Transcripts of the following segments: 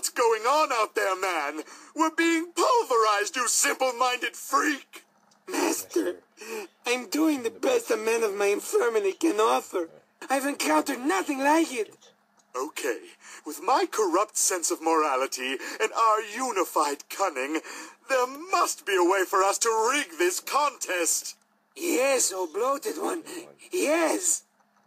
What's going on out there, man? We're being pulverized, you simple-minded freak! Master, I'm doing the best a man of my infirmity can offer. I've encountered nothing like it. Okay, with my corrupt sense of morality and our unified cunning, there must be a way for us to rig this contest. Yes, oh bloated one, yes.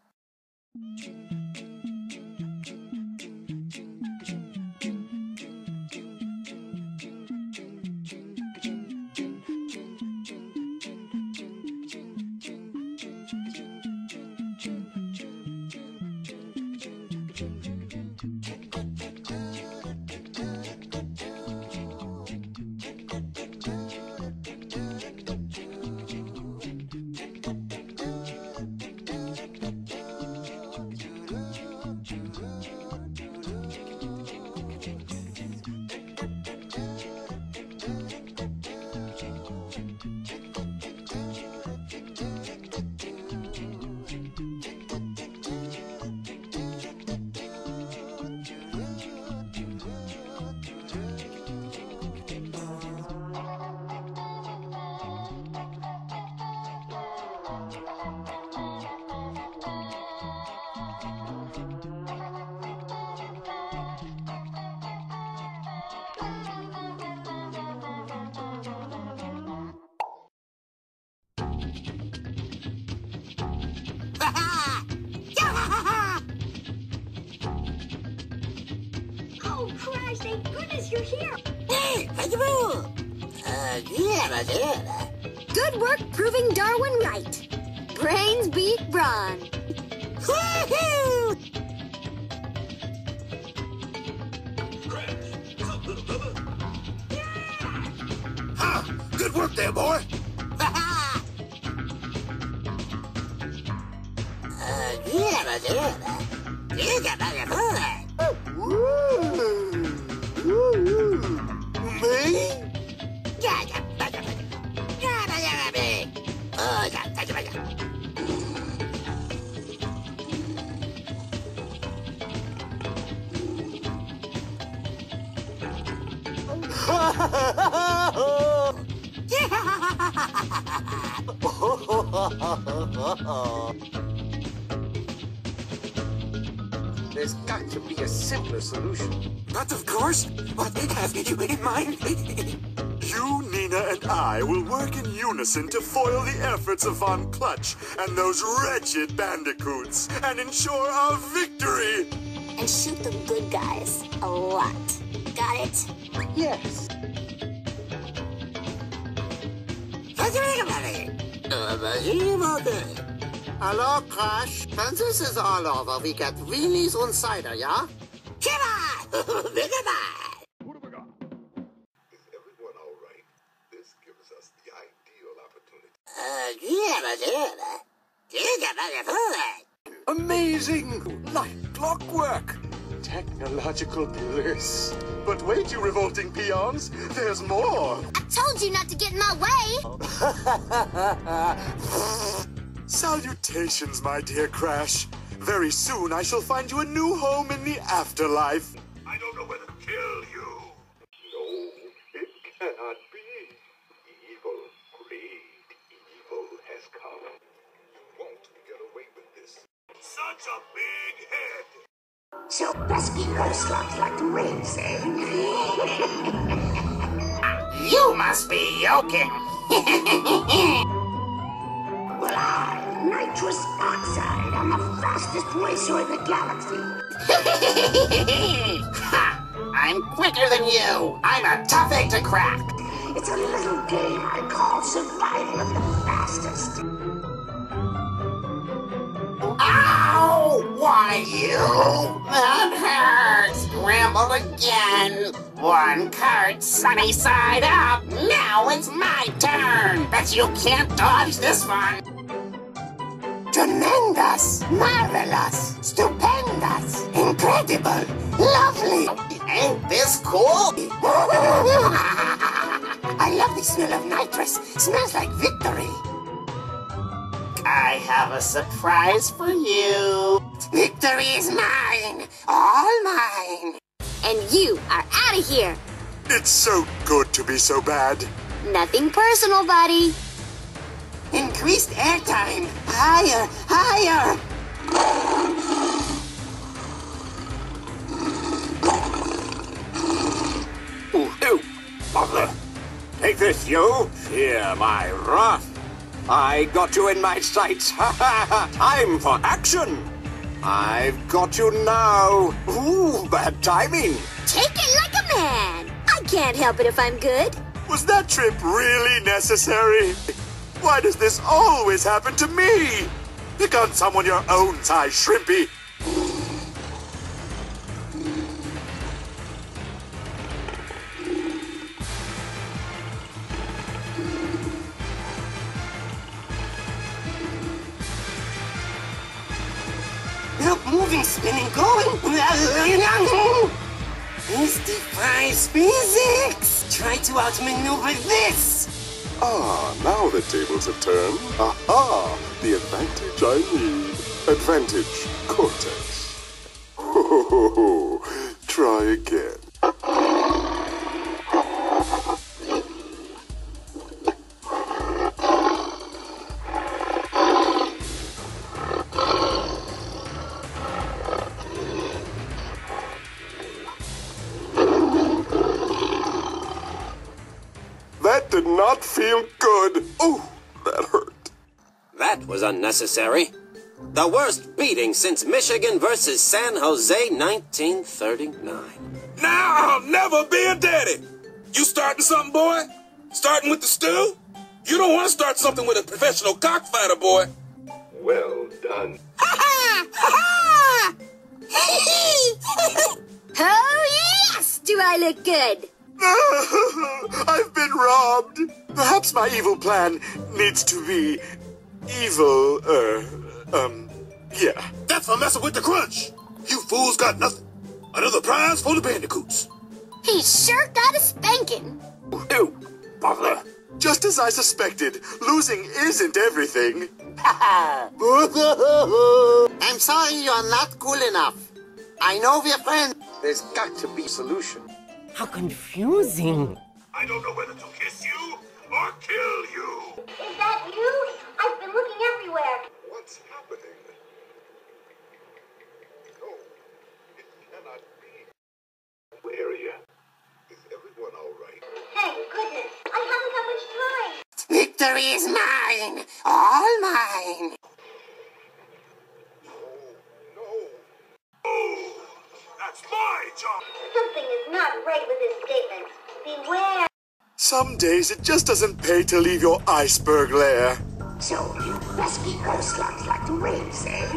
Oh, Crash, thank goodness you're here. Hey, hello. Yeah. Good work proving Darwin right. Brains beat brawn. Woohoo! Ha! Good work there, boy! Me? There's got to be a simpler solution. But of course, what have you in mind? You, Nina, and I will work in unison to foil the efforts of Von Clutch and those wretched bandicoots and ensure our victory! And shoot the good guys a lot. Got it? Yes. Hello, Crash. When this is all over, we get Weenies und cider, yeah? Kiva! What have we got? Is everyone all right? This gives us the ideal opportunity. Amazing! Like clockwork. Technological bliss. But wait, you revolting peons, there's more! I told you not to get in my way. Salutations, my dear Crash. Very soon I shall find you a new home in the afterlife. I don't know whether to kill you. No, it cannot be. Evil, great evil has come. You won't get away with this. Such a big head. So pesky slugs like to race, eh? You must be joking. Well, nitrous oxide. I'm the fastest racer in the galaxy. Ha! I'm quicker than you. I'm a tough egg to crack. It's a little game I call survival of the fastest. Ow! Why, you? That hurts. Scramble again. One card sunny side up. Now it's my turn. Bet you can't dodge this one. Tremendous, marvelous, stupendous, incredible, lovely. Ain't this cool? I love the smell of nitrous. Smells like victory. I have a surprise for you. Victory is mine, all mine. And you are out of here. It's so good to be so bad. Nothing personal, buddy. Increased airtime. Higher, higher. Ooh, bother. Take this, you. Fear my wrath. I got you in my sights. Time for action. I've got you now. Ooh, bad timing. Take it like a man. I can't help it if I'm good. Was that trip really necessary? Why does this always happen to me? Pick on someone your own size, Shrimpy. Help moving, spinning, going. This defies physics. Try to outmaneuver this. Ah, now the tables have turned. Aha! The advantage I need. Advantage Cortex. Ho, ho, ho. Try again. That did not feel good. Oh, that hurt. That was unnecessary. The worst beating since Michigan versus San Jose 1939. Now I'll never be a daddy. You starting something, boy? Starting with the stew? You don't want to start something with a professional cockfighter, boy. Well done. Oh, yes! Do I look good? I've been robbed. Perhaps my evil plan needs to be evil, yeah. That's for messing with the crunch. You fools got nothing. Another prize for the bandicoots. He sure got a spanking. Ooh, bother. Just as I suspected, losing isn't everything. I'm sorry you're not cool enough. I know we're friends. There's got to be a solution. How confusing. I don't know whether to kiss you or kill you. Is that you? I've been looking everywhere. What's happening? No, it cannot be. Where are you? Is everyone all right? Thank goodness. I haven't got much time. Victory is mine. All mine. That's my job. Something is not right with this statement. Beware. Some days it just doesn't pay to leave your iceberg lair. So you must be ghost slugs like the waves, eh?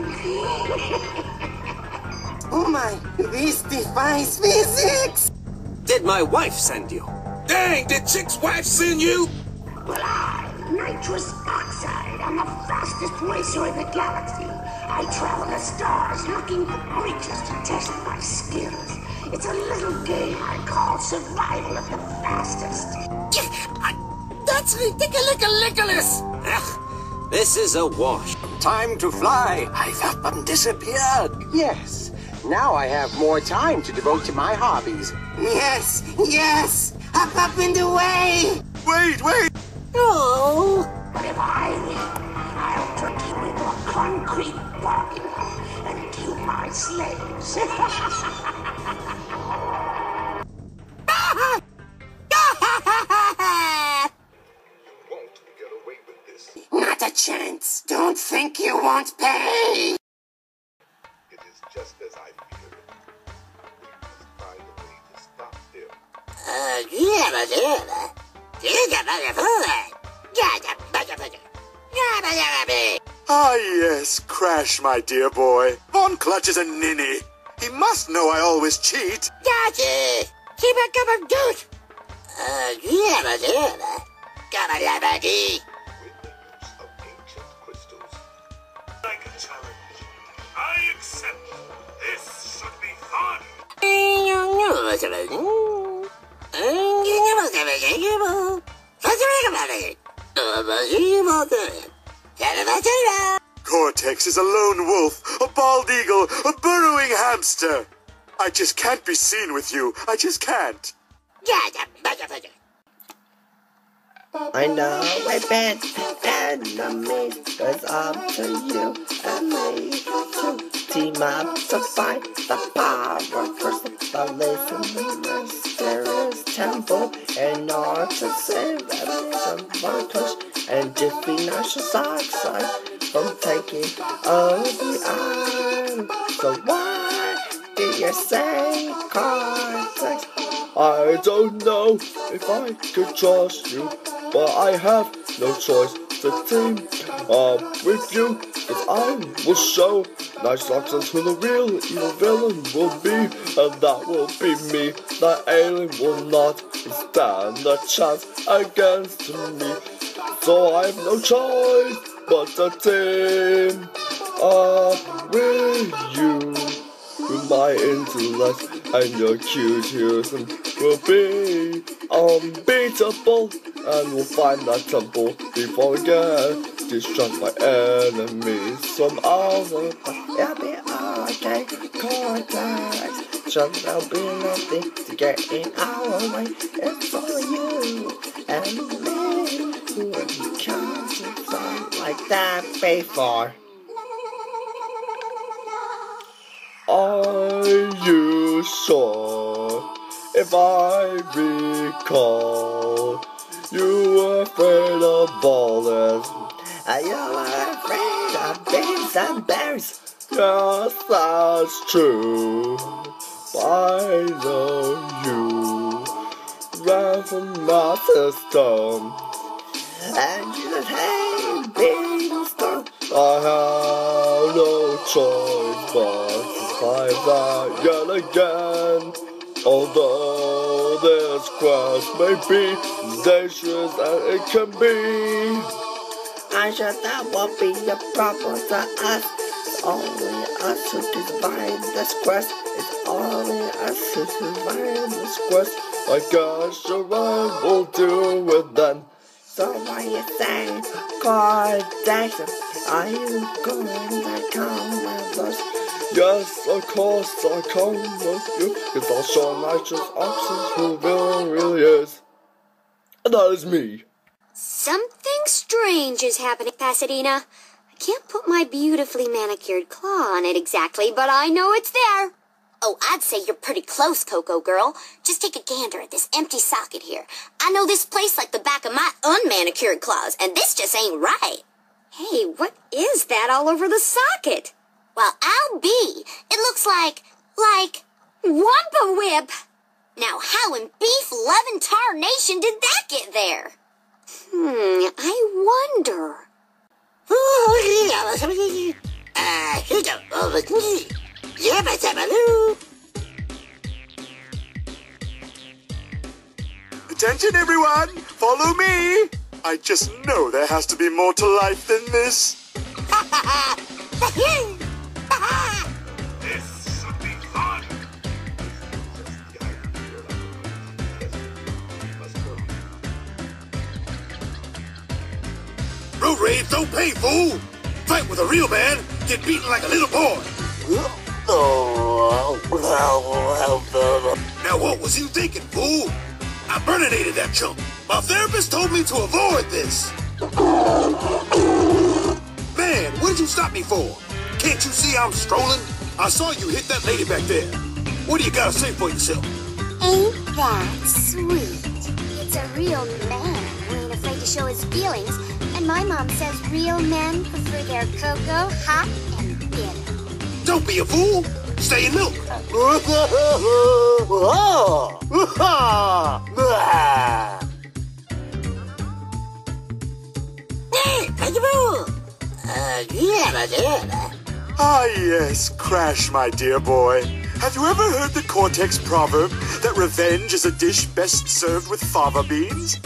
Oh my, this defies physics! Did my wife send you? Dang, did Chick's wife send you? Well, I'm nitrous oxide. I'm the fastest racer in the galaxy. I travel the stars looking for creatures to test my skills. It's a little game I call survival of the fastest. That's ridiculous! Ugh, this is a wash. Time to fly. I thought them disappeared. Yes. Now I have more time to devote to my hobbies. Yes, yes! Hop up in the way! Wait! Oh! But if I win, I'll turn you into a concrete bargain and kill my slaves. Won't get away with this. Not a chance. Don't think you won't pay. It is just as I feared. We must find a way to stop him. Ah, yes, Crash, my dear boy. Von Clutch is a ninny. He must know I always cheat. With the use of ancient crystals. Like a challenge. I accept. This should be fun. Cortex is a lone wolf, a bald eagle, a burrowing hamster. I just can't be seen with you. I just can't. I know we've been enemies, but it's up to you and me to team up to fight the power first the listen the mysterious temple in order to save everyone from push and defeat nitrous oxide from taking over the island. So why do you say Cortex? I don't know if I could trust you, but I have no choice to team up with you, cause I will show nice options who the real evil villain will be, and that will be me. The alien will not stand a chance against me, so I have no choice but to team up with you. With my intellect and your cutism will be unbeatable, and we'll find that temple before we get destroyed by enemies from all the it'll be okay, Cortex. So there'll be nothing to get in our way. It's all you and me who have come to something like that before. Are you sure? If I recall, you were afraid of ballers. And you were afraid of beans and berries. Yes, that's true. I know you ran from my system, and you just hate being stung. I have no choice but to fight that yet again. Although this quest may be dangerous as it can be, I'm sure that won't be a problem to us. It's only us who can survive this quest. It's only us who survive this quest. I guess your rhyme will do it then. So what you say, Cortex? Are you going to come with us? Yes, of course I'll come with you, cause I'll show nitrous oxide who the villain really is. And that is me. Something strange is happening, Pasadena. I can't put my beautifully manicured claw on it exactly, but I know it's there. Oh, I'd say you're pretty close, Coco girl. Just take a gander at this empty socket here. I know this place like the back of my unmanicured claws, and this just ain't right. Hey, what is that all over the socket? Well, I'll be. It looks like Wumpa Whip. Now, how in beef-loving tarnation did that get there? I wonder. Attention, everyone! Follow me! I just know there has to be more to life than this. This should be fun. Road rage don't pay, fool. Fight with a real man, get beaten like a little boy. Now what was you thinking, fool? I burninated that chump. My therapist told me to avoid this. Man, what did you stop me for? Can't you see I'm strolling? I saw you hit that lady back there. What do you gotta say for yourself? Ain't that sweet? It's a real man who ain't afraid to show his feelings. And my mom says real men prefer their cocoa hot and bitter. Don't be a fool. Stay in milk. Ah, yes, Crash, my dear boy. Have you ever heard the Cortex proverb that revenge is a dish best served with fava beans?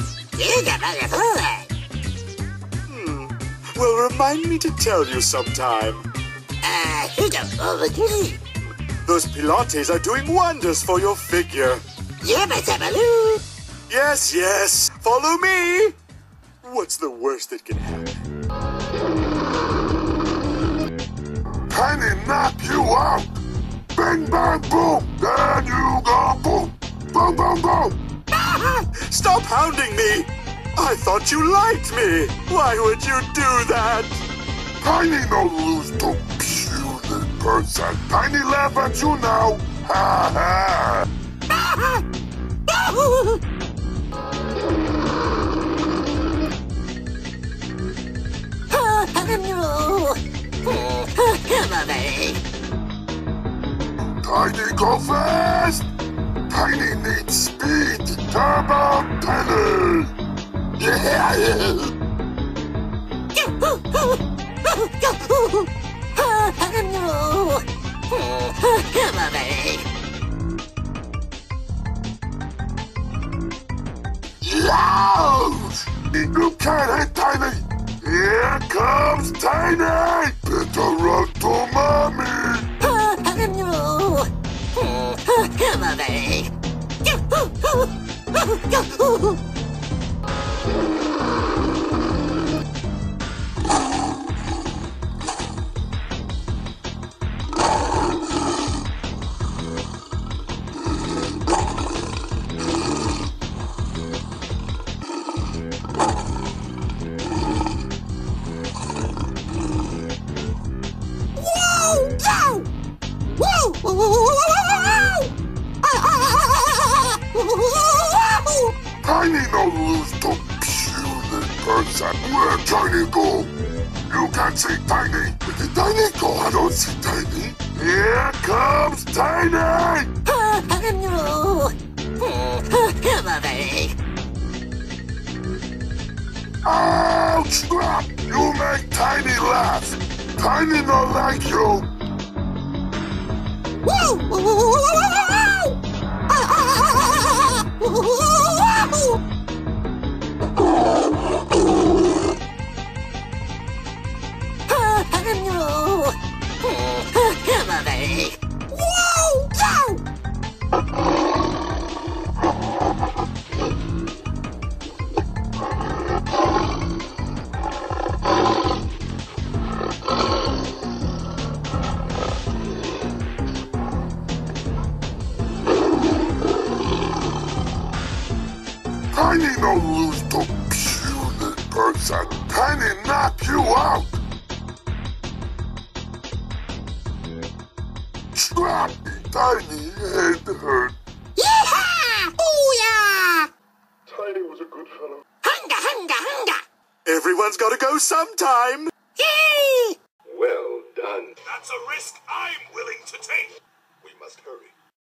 Well, remind me to tell you sometime. Those Pilates are doing wonders for your figure. Yes, yes. Follow me. What's the worst that can happen? Penny knock you out, bang, bang, boom. Then you go boom. Boom, boom, boom. Stop hounding me. I thought you liked me. Why would you do that? Tiny no lose to puny person. Tiny laugh at you now. Ha ha. Tiny go fast. Tiny needs speed. Turbo Penny. Yeah. Loud! You can't hit Tiny! Here comes Tiny! Better run to Mommy! Tiny no lose to puny person. Where Tiny go? You can't see Tiny. Where did Tiny go? I don't see Tiny. Here comes Tiny! Ouch! Crap! You make Tiny laugh. Tiny not like you. Tiny no lose to puny person. Tiny knock you out. Scrap! Tiny head hurt. Yeehaw! Booyah! Tiny was a good fellow. Hunga, hunga, hunga! Everyone's gotta go sometime. Yay! Well done. That's a risk I'm willing to take. We must hurry.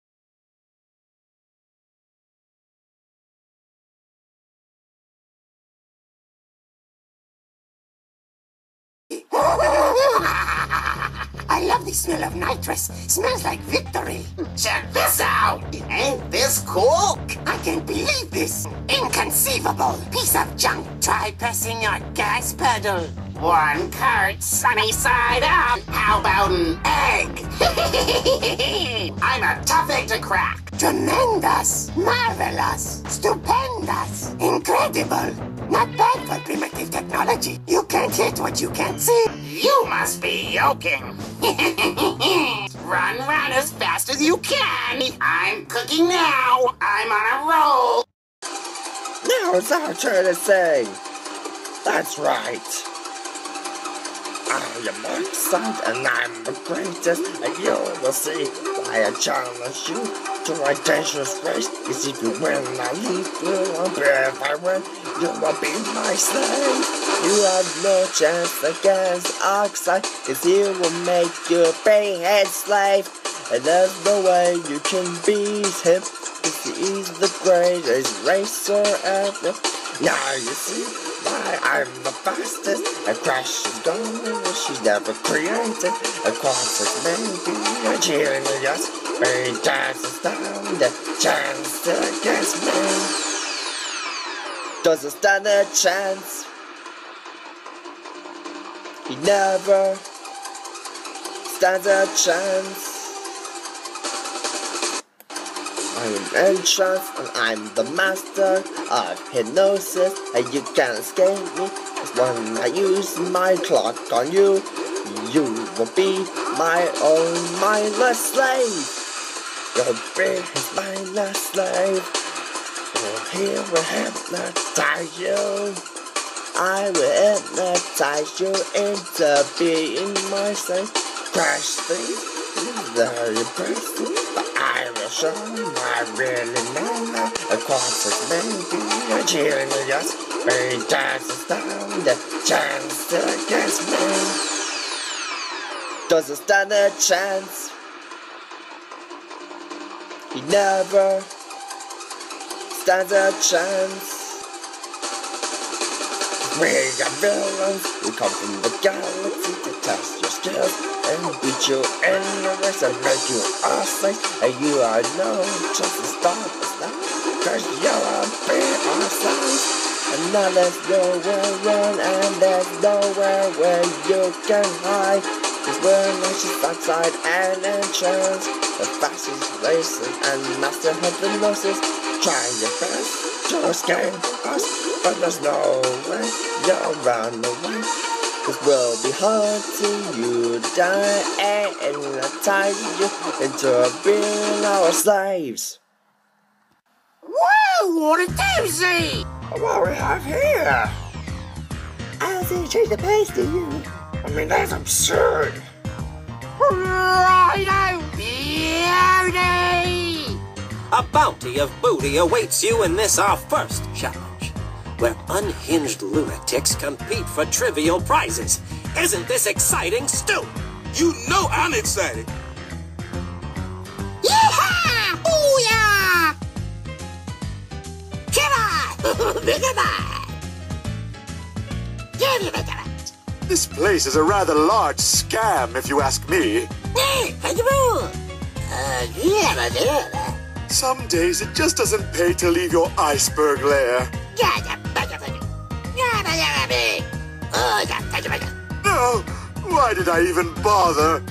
I love the smell of nitrous. Smells like victory. Check this out. Ain't this cool? I can't believe this. Inconceivable. Piece of junk. Try pressing your gas pedal. One cart sunny side up. How about an egg? I'm a tough egg to crack. Tremendous. Marvelous. Stupendous. Incredible. Not bad for primitive technology. You can't hit what you can't see. You must be joking. Run as fast as you can. I'm cooking now. I'm on a roll. Now it's our turn to sing. That's right. I am Markside and I'm the greatest, and you will see why I challenge you to a dangerous race. Cause if you win, I lose, you will be. If I win, you will be my slave. You have no chance against Oxide, cause he will make you a big-head slave. And there's no way you can beat him, cause he's the greatest racer ever. Now you see why I'm the fastest. A Crash is gone, she's never created. A Cortex maybe a genius, but he doesn't stand a chance against me. Doesn't stand a chance. He never stands a chance. I'm entranced and I'm the master of hypnosis, and you can't escape me. Cause when I use my clock on you, you will be my own mindless slave. Your brain is mindless slave. He will hypnotize you. I will hypnotize you into being my slave. Crash things is very impressive, but I will show you I really know. Of course, it's maybe a genius. He doesn't stand a chance against me. Doesn't stand a chance. He never stands a chance. We are villains. We come from the galaxy to test your skills and beat you in the race and make you a slave. And you are no chance to stop us now, 'cause you're a big slave. And now there's nowhere run, and there's nowhere where you can hide. 'Cause we're nations outside and entrance. The fastest racing and master hypnosis. Try your best to escape us, but there's no way you'll run away. 'Cause we'll be hunting you down and hypnotize you into being our slaves. Whoa, what a doozy! What we have here? I'll say change the pace to you. I mean, that's absurd. Righto, beauty! A bounty of booty awaits you in this our first challenge, where unhinged lunatics compete for trivial prizes. Isn't this exciting, Stu? You know I'm excited. Yeehaw! Booyah! Come on! Give me the This place is a rather large scam, if you ask me. Some days it just doesn't pay to leave your iceberg lair. No! Why did I even bother?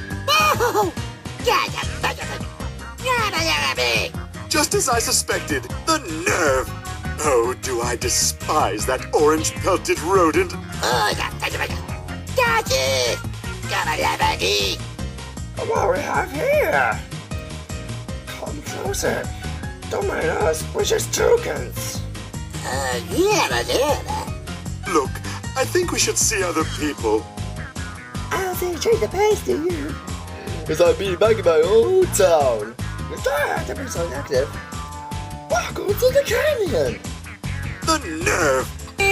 Just as I suspected, the nerve! Oh, do I despise that orange-pelted rodent. What we have here? Come closer. Don't mind us, we're just tokens. Look, I think we should see other people. I'll say change the pace to you. 'Cause I've been back in my old town. You don't have to be so negative. Welcome to the canyon. The nerve!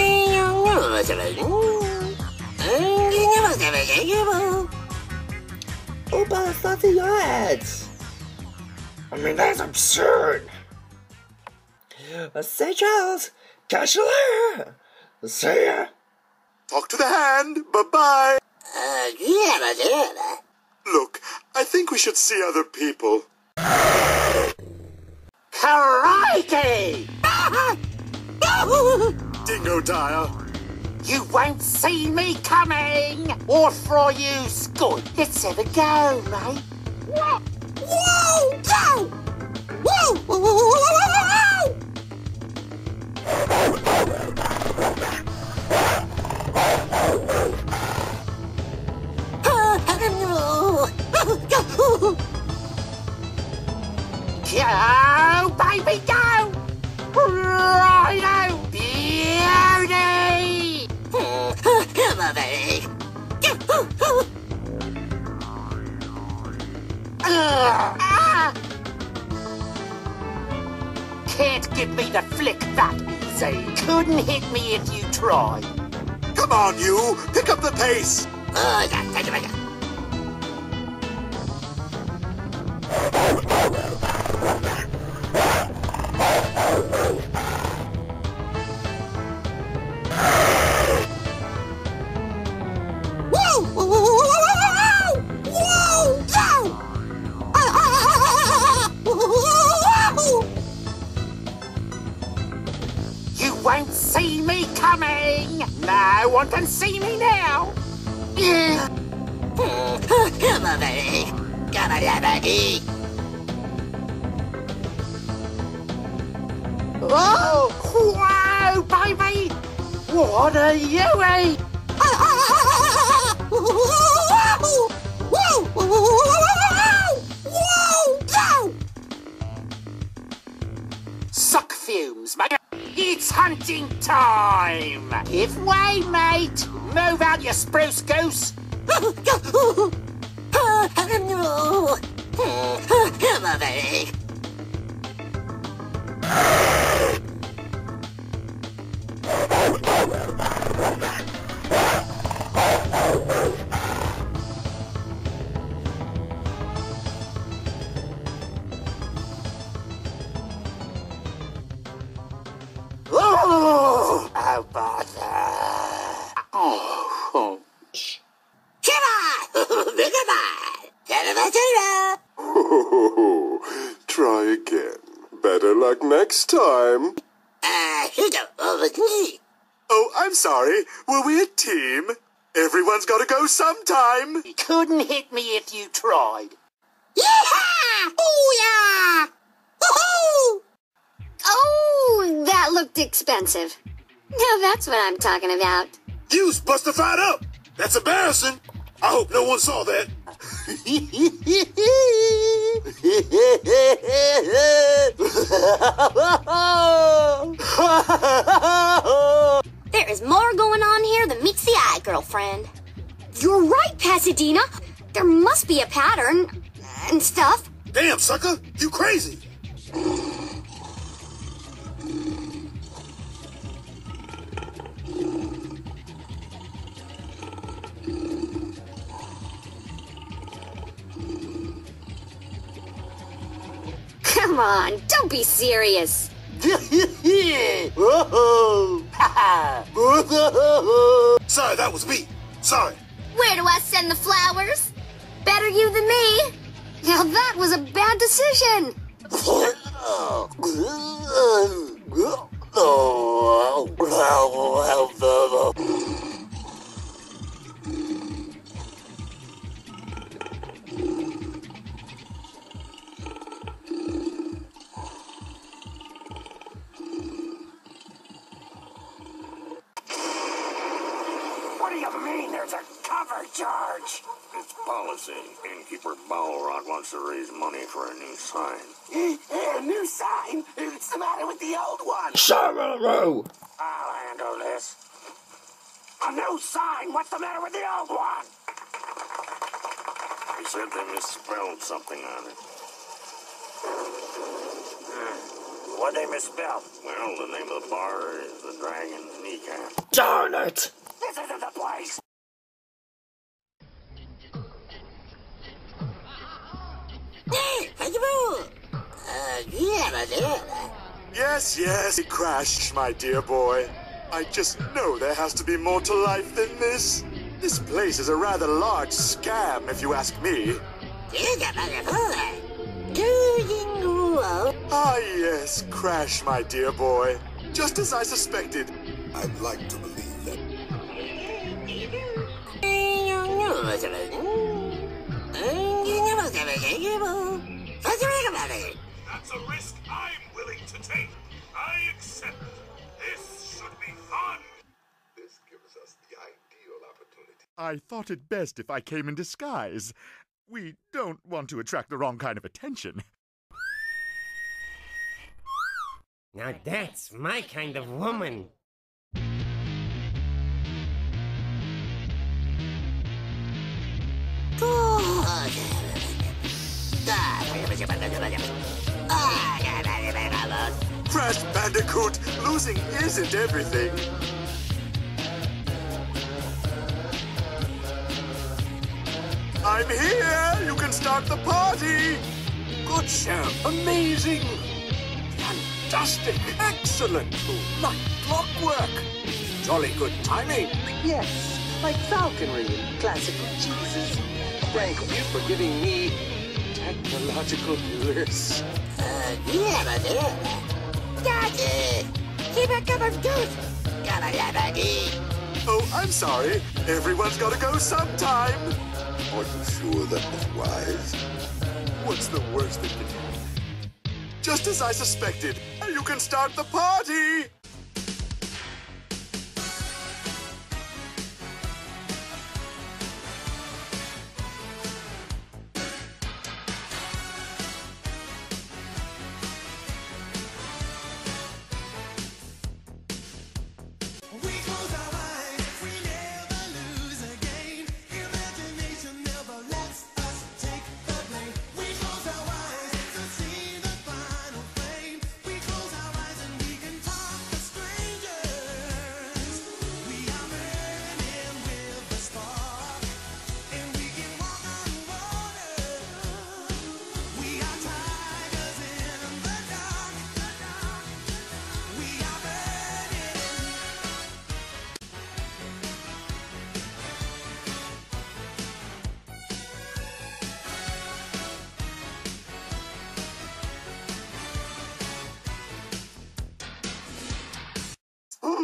Oh, but it's not in your heads. I mean, that's absurd. Say, Charles, catch you later. See ya. Talk to the hand. Bye-bye. Look, I think we should see other people. Crikey! Dingo dial. You won't see me coming! Or for you, Scoot. Let's have a go, mate. Whoa! Go! Whoa! Go, baby, go! Righto, beauty! Come on, baby. Can't give me the flick that easy. Couldn't hit me if you tried. Come on, you. Pick up the pace. You won't see me coming. No one can see me now. Come on, baby. Come on, baby. Oh, wow, baby. What a Yui! Whoa! Suck fumes, mate. It's hunting time. Give way, mate. Move out, you spruce goose. Oh, bother. Oh. Try again. Better luck next time. Oh, I'm sorry. Were we a team? Everyone's got to go sometime. You couldn't hit me if you tried. Yeah! Oh, yeah! Woohoo! Oh, that looked expensive. Now that's what I'm talking about. You was bustified up. That's embarrassing. I hope no one saw that. There is more going on here than meets the eye, girlfriend. You're right, Pasadena. There must be a pattern and stuff. Damn, sucker. You crazy. Come on, don't be serious. Sorry, that was me. Sorry. Where do I send the flowers? Better you than me. Now that was a bad decision. What do you mean there's a cover charge? It's policy. Innkeeper Balrog wants to raise money for a new sign. A new sign? What's the matter with the old one? Sorrow! I'll handle this. A new sign? What's the matter with the old one? He said they misspelled something on it. What'd they misspell? Well, the name of the bar is the Dragon's Kneecap. Darn it! This isn't the place. Yes, Crash, my dear boy. I just know there has to be more to life than this. This place is a rather large scam, if you ask me. Ah, yes, Crash, my dear boy. Just as I suspected. I'd like to believe that. That's a risk I'm willing to take. I accept. This should be fun. This gives us the ideal opportunity. I thought it best if I came in disguise. We don't want to attract the wrong kind of attention. Now that's my kind of woman. Crash Bandicoot, losing isn't everything. I'm here! You can start the party! Good, sir. Amazing. Fantastic. Excellent. Like clockwork. Jolly good timing. Yes, like falconry and classical cheeses. Thank you for giving me technological bliss. Oh, I'm sorry. Everyone's gotta go sometime. Are you sure that was wise? What's the worst that can happen? Just as I suspected. You can start the party!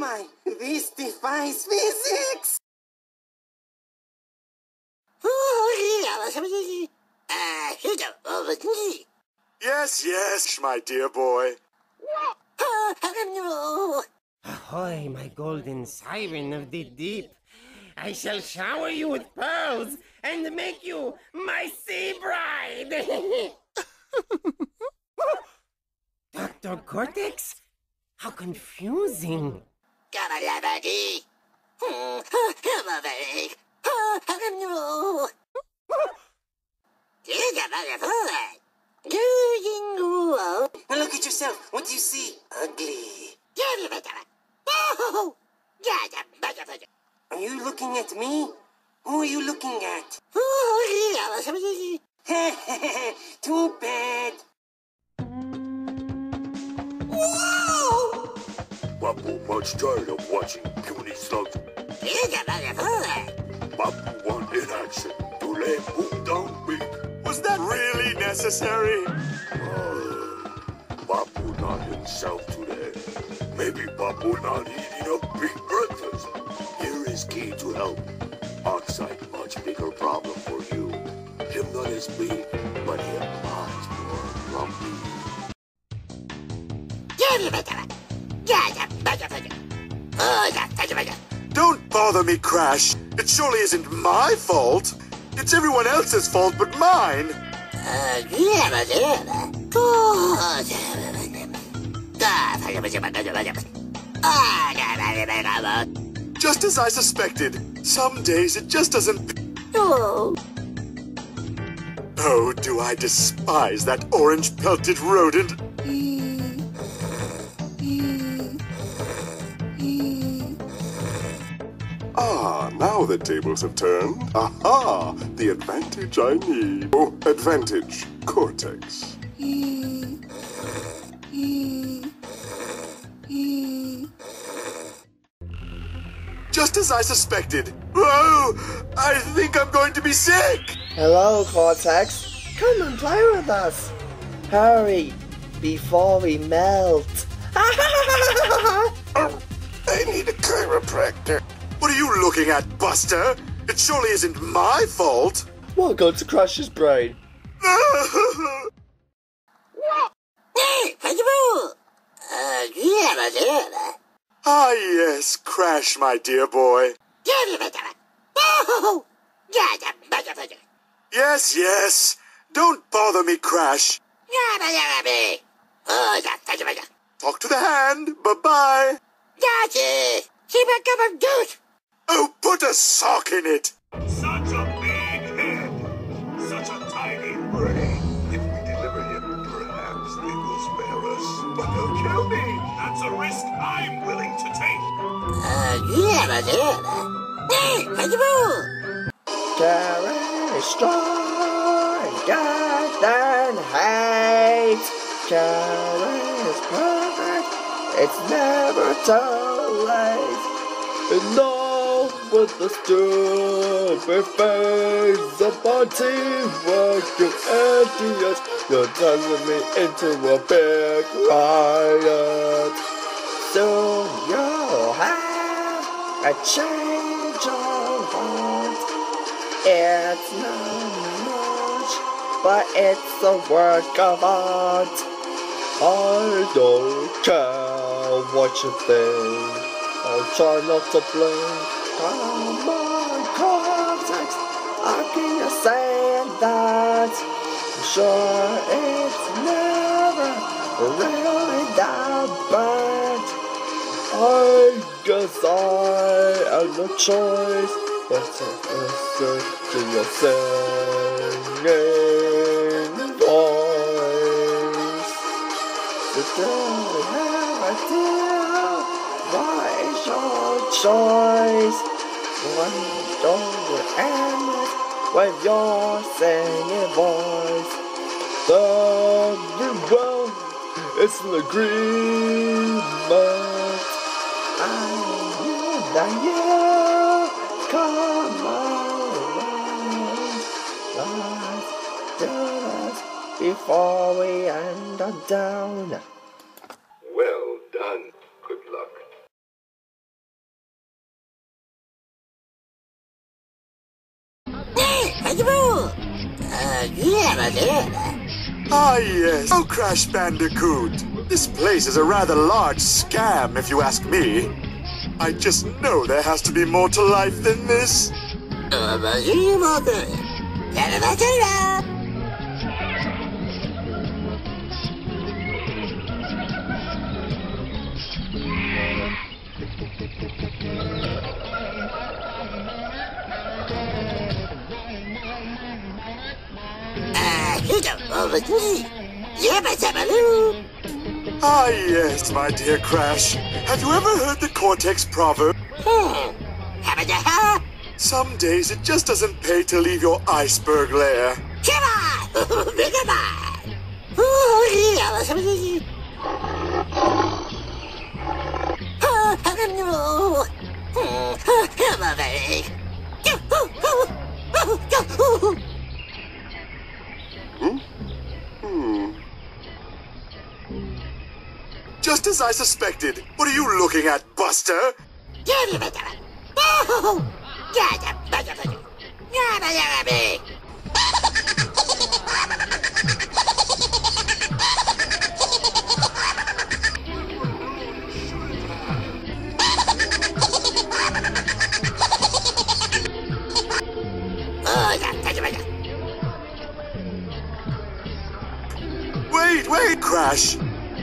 my, this defies physics! Yes, yes, my dear boy. Ahoy, my golden siren of the deep. I shall shower you with pearls and make you my sea bride. Dr. Cortex? How confusing. Look at yourself. What do you see? Ugly. Are you looking at me? Who are you looking at? Too bad. Babu much tired of watching puny slugs. Babu want in action to lay boom down big. Was that really necessary? Babu not himself today. Maybe Babu not eating a big breakfast. Here is key to help. Oxide much bigger problem for you. Him not as big, but him much more lumpy. Don't bother me, Crash. It surely isn't my fault. It's everyone else's fault but mine. Just as I suspected. Some days it just doesn't... Oh, do I despise that orange-pelted rodent. Ah, now the tables have turned. Aha! The advantage I need. Oh, advantage. Cortex. Just as I suspected. Oh, I think I'm going to be sick. Hello, Cortex. Come and play with us. Hurry, before we melt. I need a chiropractor. What are you looking at, Buster? It surely isn't my fault. Welcome to Crash's brain. Ah, yes, Crash, my dear boy. Yes, yes. Don't bother me, Crash. Talk to the hand. Bye-bye. Oh, put a sock in it. Such a big head. Such a tiny brain. If we deliver him, perhaps they will spare us. But they'll kill me. That's a risk I'm willing to take. Carry strong, God and hate. Carry is perfect. It's never too late. Enough with the stupid face of our teamwork, you idiots. You're turning me into a big riot. Soon you'll have a change of heart. It's not much, but it's a work of art. I don't care what you think. I'll try not to blink. Come on, Cortex, how can you say that? I'm sure it's never really that bad. I guess I have no choice but to listen to your singing voice. Today we have a deal. What is your choice? Why don't you end it with your singing voice? Everyone is an agreement. I knew that you come around. Let's do this before we end up down. Well Ah, yes. Oh, Crash Bandicoot. This place is a rather large scam, if you ask me. I just know there has to be more to life than this. Ah, yes, my dear Crash. Have you ever heard the Cortex proverb? Some days it just doesn't pay to leave your iceberg lair. Just as I suspected. What are you looking at, Buster? Wait, Crash.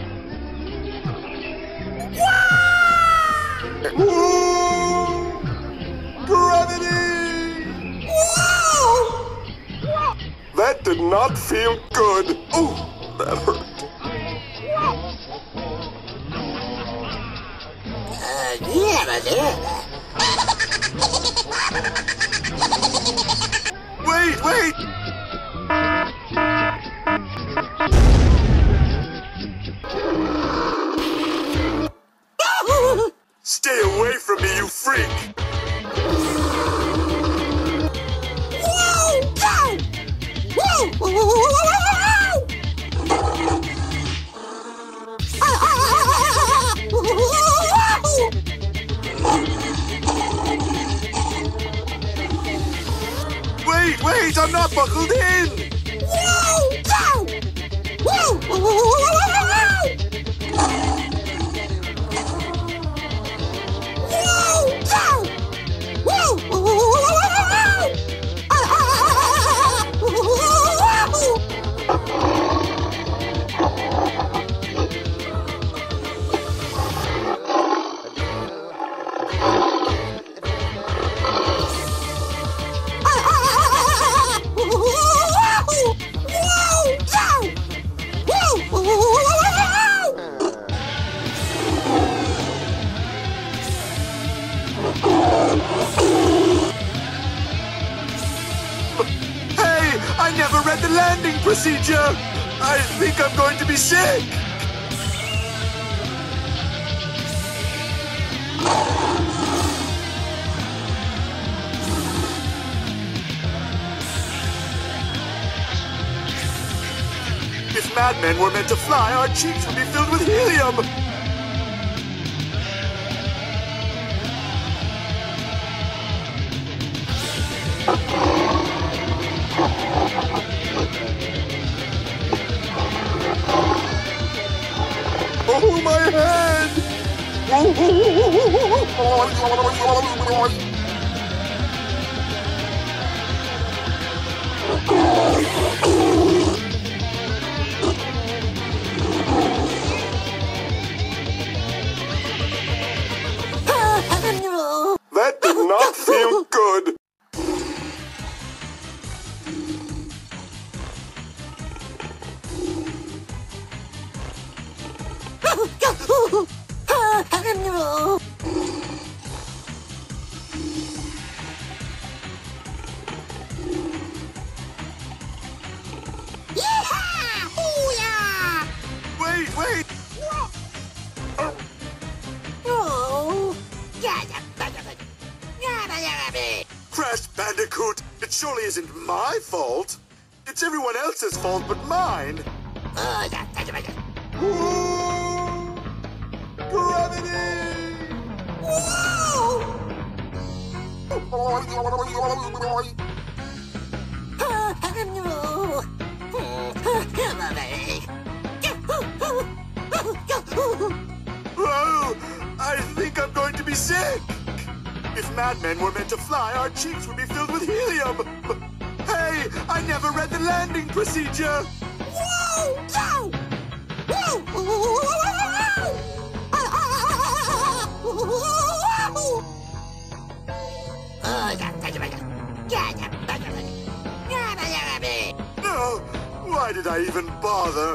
Whoa! Gravity! Whoa! That did not feel good. Oh, that hurt. Wait! Stay away from me, you freak! Wait, I'm not buckled in! I never read the landing procedure! I think I'm going to be sick! If madmen were meant to fly, our cheeks would be filled with helium! Oh, my head! That did not feel good. Wait! Crash Bandicoot, it surely isn't my fault. It's everyone else's fault but mine. Whoa! Gravity! Whoa! Oh, I think I'm going to be sick. If madmen were meant to fly, our cheeks would be filled with helium. Hey, I never read the landing procedure. Whoa! No, why did I even bother?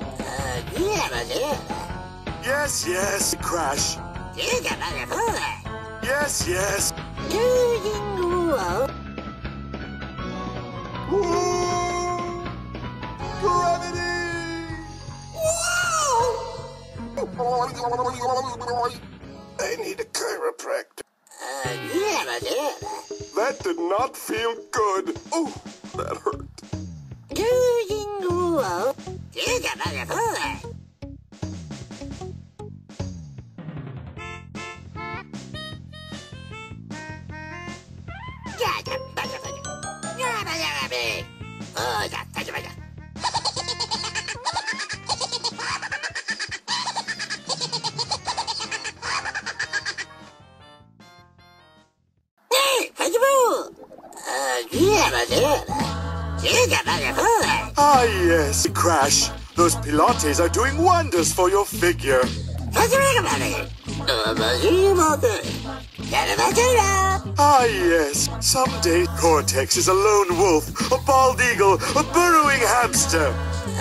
Yes, yes, crash. Yes, yes. Whoa! Gravity! I need a chiropractor. That did not feel good. Oh, that hurt. Ah, yes, Crash. Those Pilates are doing wonders for your figure. Ah, yes. Someday, Cortex is a lone wolf, a bald eagle, a burrowing hamster.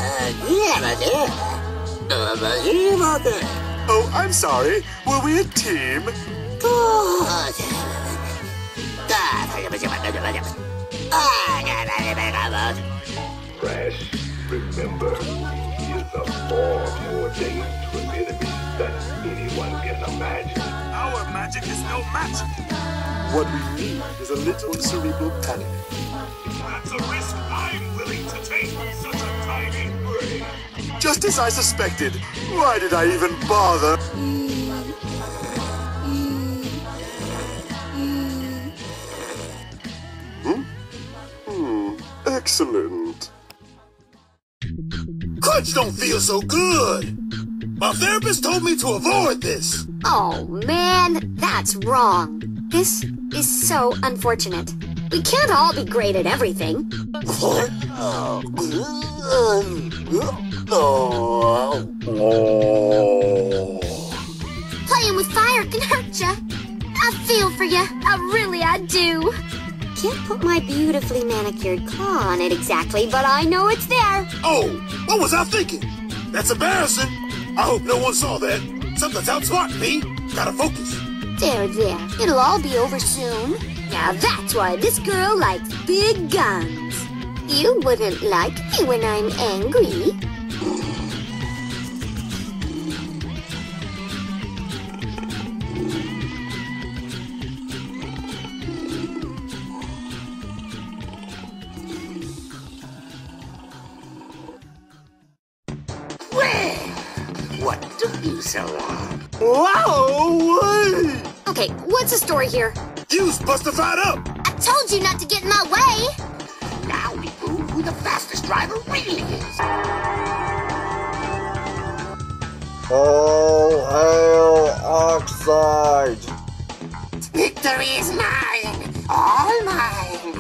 Oh, I'm sorry. Were we a team? Crash, remember, he is a far more dangerous enemy than anyone can imagine. Our magic is no match. What we need is a little cerebral panic. That's a risk I'm willing to take with such a tiny brain. Just as I suspected. Why did I even bother? Excellent. Crunch don't feel so good. My therapist told me to avoid this. Oh, man, that's wrong. This is so unfortunate. We can't all be great at everything. Playing with fire can hurt ya. I feel for ya. I do. Can't put my beautifully manicured claw on it exactly, but I know it's there. Oh, what was I thinking? That's embarrassing. I hope no one saw that. Something's outsmarting me. Gotta focus. There. It'll all be over soon. Now that's why this girl likes big guns. You wouldn't like me when I'm angry. What took you so long? Whoa! Okay, what's the story here? You's bustified up. I told you not to get in my way. Now we prove who the fastest driver really is. All hail Oxide! Victory is mine, all mine.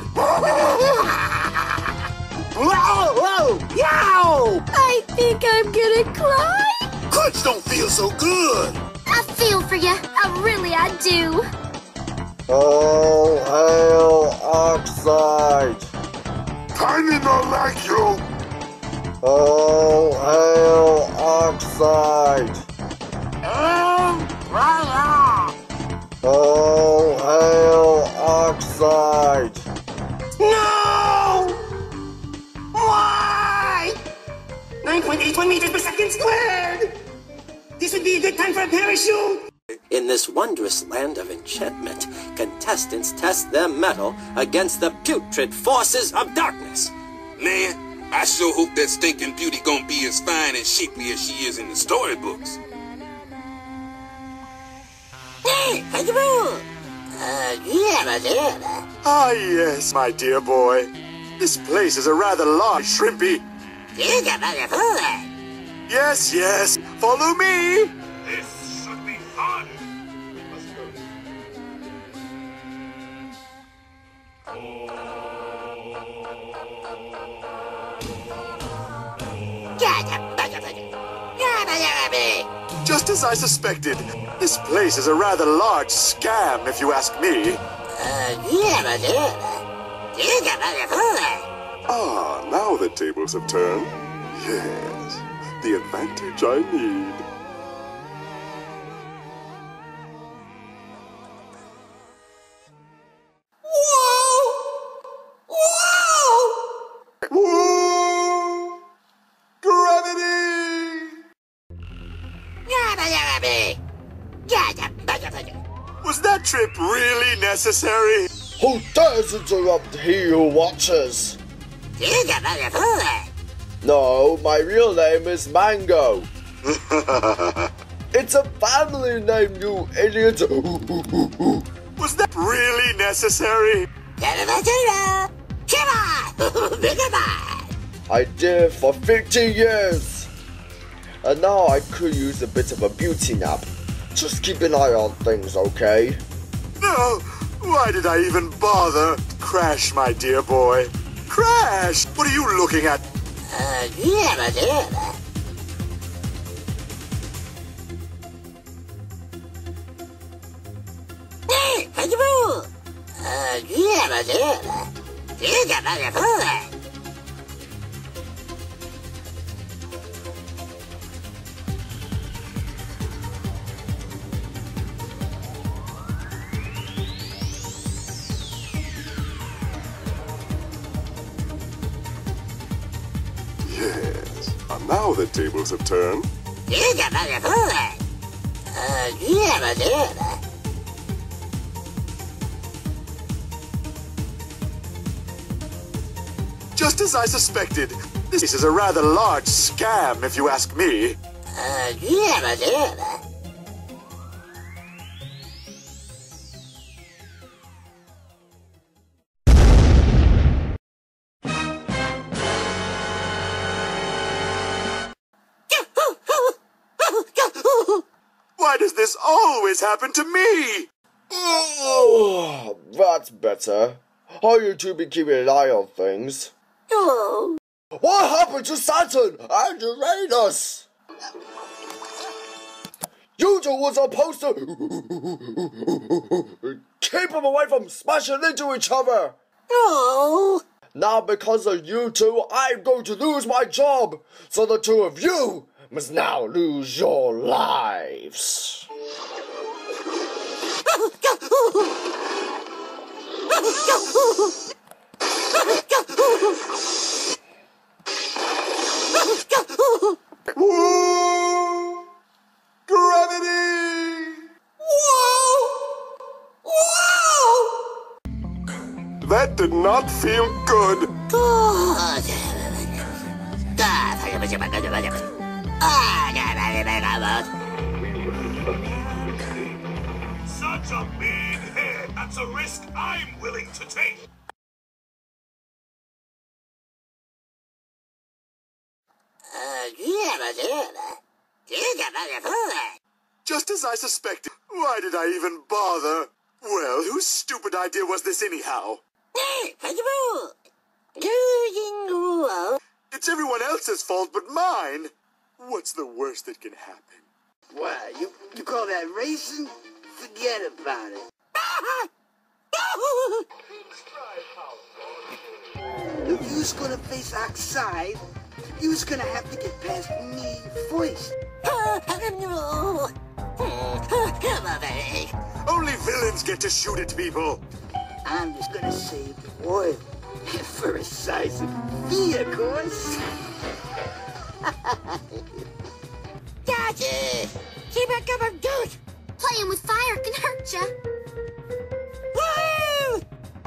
Whoa! Yow! I think I'm gonna cry. Crunch don't feel so good. I feel for you. I do. All hail Oxide! Kinda not like you. All hail Oxide! All hail Oxide! No! Why? 9.81 meters per second squared! This would be a good time for a parachute! In this wondrous land of enchantment, contestants test their mettle against the putrid forces of darkness. Man, I sure hope that stinking beauty gonna be as fine and shapely as she is in the storybooks. Hey, Ah, yes, my dear boy. This place is a rather large, shrimpy. Yes, yes. Follow me. This should be fun. Let's go. Just as I suspected, this place is a rather large scam, if you ask me. Ah, now the tables have turned. Yes, the advantage I need. Whoa! Gravity! Was that trip really necessary? Who dares interrupt he who watches? No, my real name is Mango. It's a family name, you idiot. Was that really necessary? I did it for 15 years. And now I could use a bit of a beauty nap. Just keep an eye on things, okay? No, why did I even bother? Crash, my dear boy. Crash! What are you looking at? Yes, and now the tables have turned. Just as I suspected, this is a rather large scam, if you ask me. Why does this always happen to me? Oh, that's better. How you two been keeping an eye on things? What happened to Saturn and Uranus? You two were supposed to keep them away from smashing into each other. Now because of you two, I'm going to lose my job. So the two of you must now lose your lives. Whoa! Gravity! Whoa! That did not feel good. Such a big head. That's a risk I'm willing to take. Just as I suspected. Why did I even bother? Well, whose stupid idea was this anyhow? It's everyone else's fault but mine. What's the worst that can happen? What, you call that racing? Forget about it. If you was gonna face outside, you was gonna have to get past me first. Only villains get to shoot at people. I'm just gonna save oil for a size of V, of course. Daddy! Keep it going, dude! Playing with fire can hurt ya. Woo!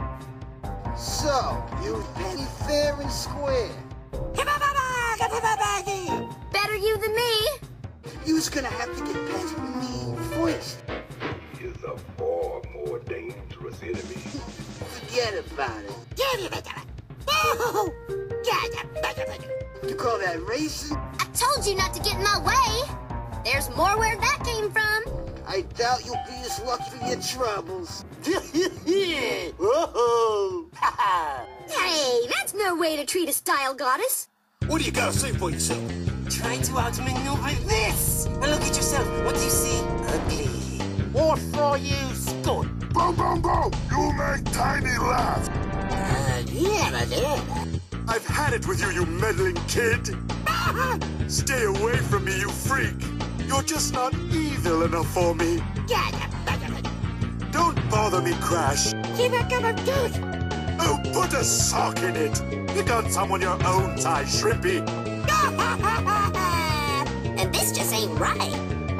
So, you penny fair and square. Better you than me. You was gonna have to get past me first. He is a far more dangerous enemy. Forget about it. You call that racing? I told you not to get in my way. There's more where that came from. I doubt you'll be as lucky for your troubles. Whoa! Hey, that's no way to treat a style goddess. What do you gotta say for yourself? Try to outmaneuver this. And look at yourself. What do you see? Ugly. What for you, Scott? Boom, boom, boom! You make Tiny laugh! I've had it with you, you meddling kid! Stay away from me, you freak! You're just not evil enough for me! Don't bother me, Crash! Oh, put a sock in it! Pick on someone your own size, Shrimpy! And this just ain't right.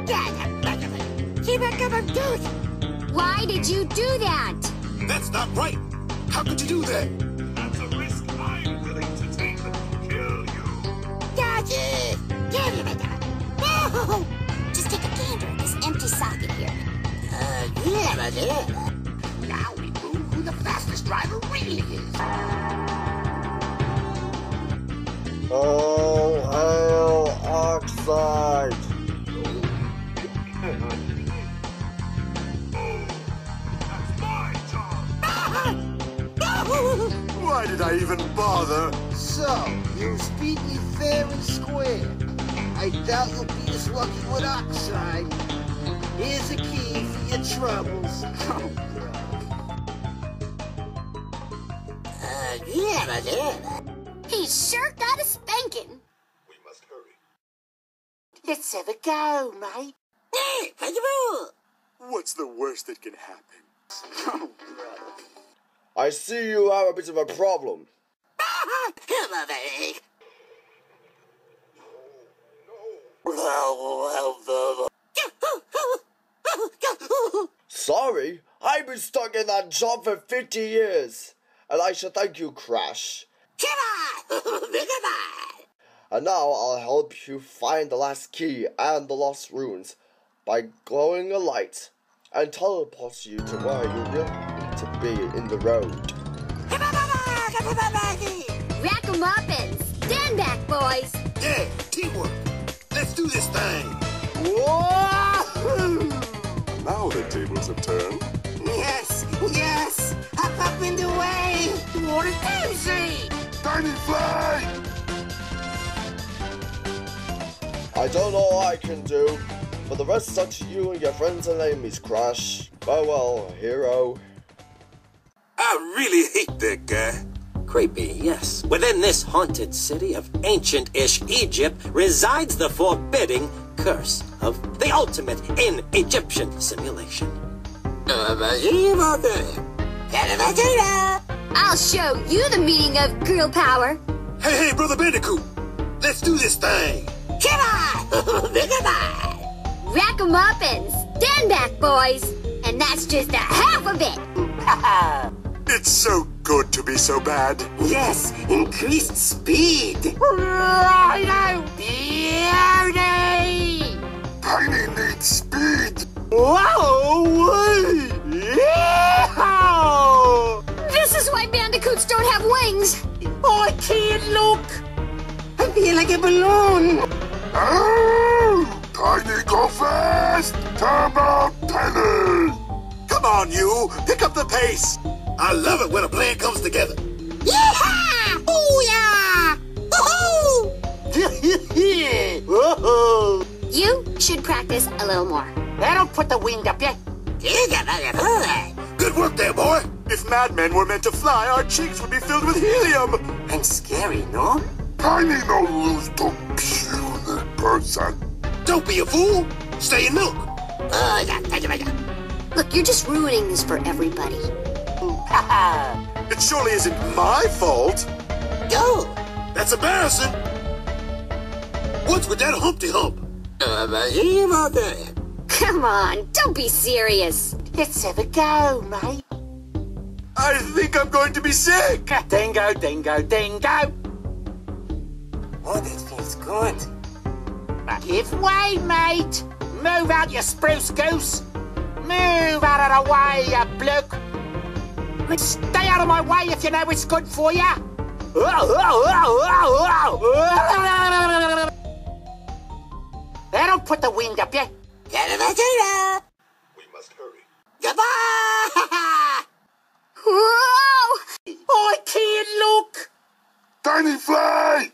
Why did you do that? That's not right. How could you do that? That's a risk I'm willing to take to kill you! Just take a gander at this empty socket here. Now we prove who the fastest driver really is. Oh, hail Oxide! Why did I even bother? So, you beat me fair and square. I doubt you'll be as lucky with Oxide. Here's a key for your troubles. He sure got a spanking. We must hurry. Let's have a go, mate. What's the worst that can happen? I see you have a bit of a problem. Sorry, I've been stuck in that job for 50 years. And I should thank you, Crash. And now I'll help you find the last key and the lost runes by glowing a light and teleport you to where you really need to be in the road. Rack 'em up and stand back, boys. Yeah, teamwork. Let's do this thing. Whoa! Now the tables have turned. Yes, yes! Up and away! What a doozy! Tiny fly! I don't know what I can do, but the rest is up to you and your friends and enemies, Crash. Farewell, hero. I really hate that guy. Creepy, yes. Within this haunted city of ancient-ish Egypt resides the forbidding curse of the ultimate in Egyptian simulation. I'll show you the meaning of girl power. Hey, Brother Bandicoot. Let's do this thing. Rack 'em up and stand back, boys. And that's just a half of it. It's so good to be so bad. Yes, increased speed. Beauty! Tiny needs speed. Whoa! Yeehaw! This is why bandicoots don't have wings. I can't look. I feel like a balloon. Oh! Tiny, go fast! Turbo Tiny! Come on, you. Pick up the pace. I love it when a plan comes together. Yeehaw! Booyah! Woohoo! You should practice a little more. I don't put the wind up yet. Good work there, boy. If madmen were meant to fly, our cheeks would be filled with helium. And scary, no? Tiny no lose to puny person. Don't be a fool. Stay in milk. Look, you're just ruining this for everybody. It surely isn't my fault. Go! That's embarrassing. What's with that Humpty Hump? Come on, don't be serious. Let's have a go, mate. I think I'm going to be sick. Dingo, dingo, dingo. Oh, that feels good. Give way, mate. Move out, you spruce goose. Move out of the way, you bloke. Stay out of my way if you know it's good for ya. That'll put the wind up ya. We must hurry. Goodbye! Whoa! I can't look! Tiny Fly!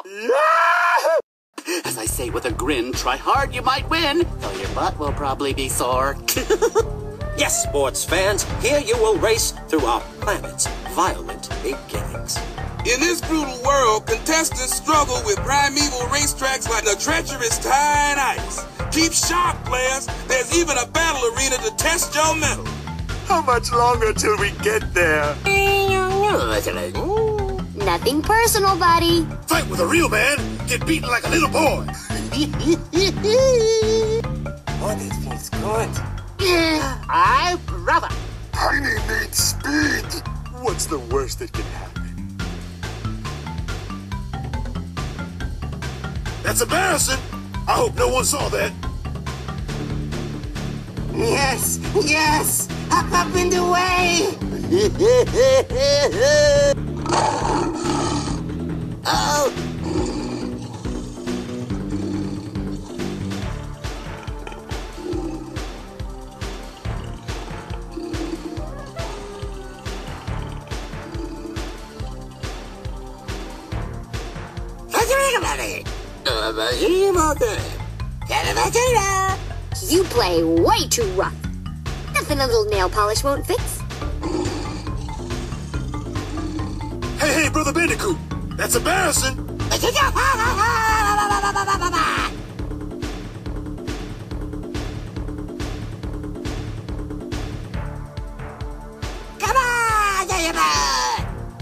As I say with a grin, try hard, you might win, though your butt will probably be sore. Yes, sports fans, here you will race through our planet's violent beginnings. In this brutal world, contestants struggle with primeval racetracks like the treacherous Tide and Ice. Keep sharp, players. There's even a battle arena to test your mettle. How much longer till we get there? Nothing personal, buddy. Fight with a real man, get beaten like a little boy. Oh, this feels good. Aye, brother. Tiny needs speed. What's the worst that can happen? That's embarrassing. I hope no one saw that. Yes, yes, up and away. Oh. You play way too rough. Nothing a little nail polish won't fix. Hey, Brother Bandicoot. That's embarrassing. Come on, Diamond!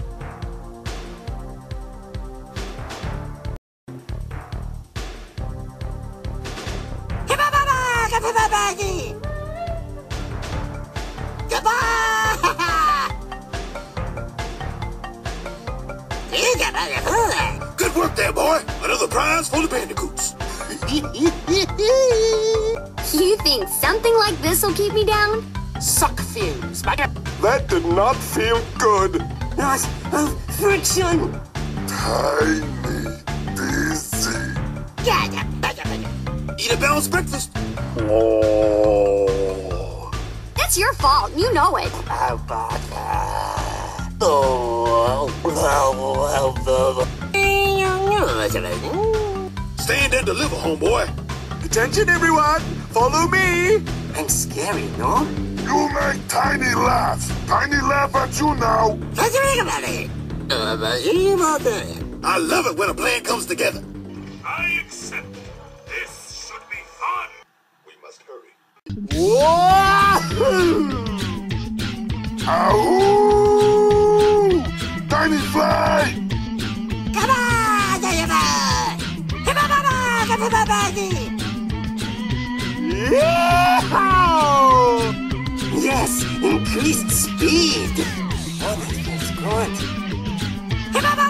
Good work there, boy. Another prize for the Bandicoots. You think something like this will keep me down? Suck fumes, my... That did not feel good. Lots of friction. Tiny busy. Eat a balanced breakfast. Oh. That's your fault. You know it. Stand and deliver, homeboy. Attention, everyone. Follow me. I'm scary, no? You make Tiny laugh. Tiny laugh at you now. I love it when a plan comes together. I accept. This should be fun. We must hurry. Whoa! Ow! Tiny Fly! Come on, Diamond! Come on, yes, increased speed. Oh, this feels good. Come on,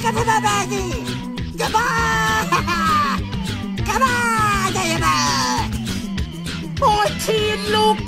goodbye! Come on, Diamond! Oh, I can't look!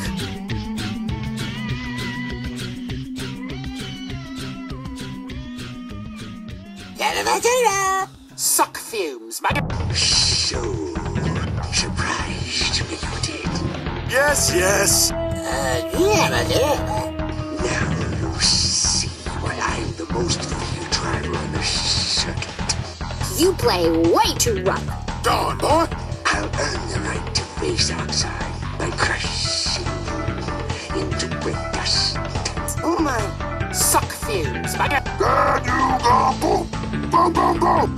Suck fumes, my... So surprised about it. Yes. Now you see why I'm the most feared driver on the circuit. You play way too rough. Darn, boy. I'll earn the right to face outside by crushing you into brick dust. Oh my... Suck fumes, my... There you go, boom. Boom, boom, boom.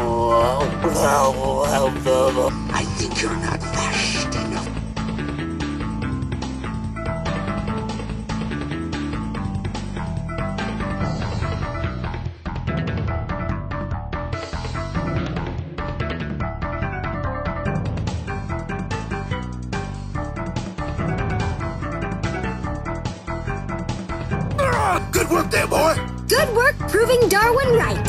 I think you're not fast enough. Good work there, boy. Good work proving Darwin right.